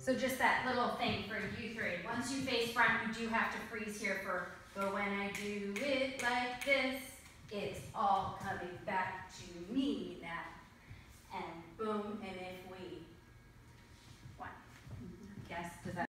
So just that little thing for you three. Once you face front, you do have to freeze here for, but when I do it like this, it's all coming back to me now. And boom, and if we, one. Yes, does that